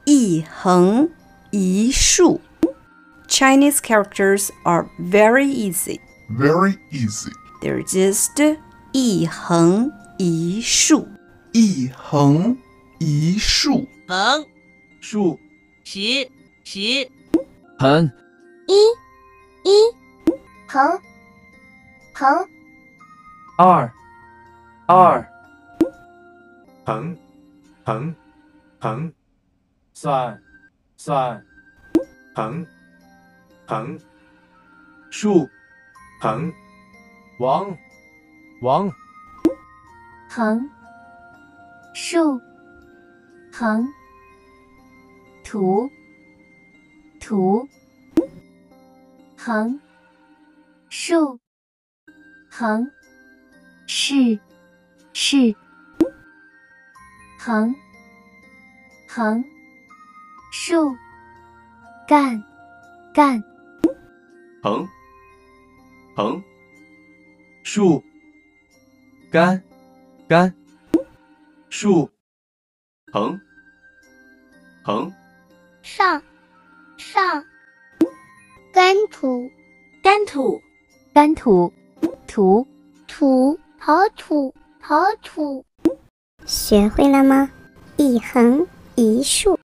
一横一竖。Chinese characters are very easy. Very easy. They're just 一横一竖。 一横一竖。 横竖十横横二横算横竖王横竖横土横竖横是横竖干横竖干竖横上干土跑土，学会了吗？一横一竖。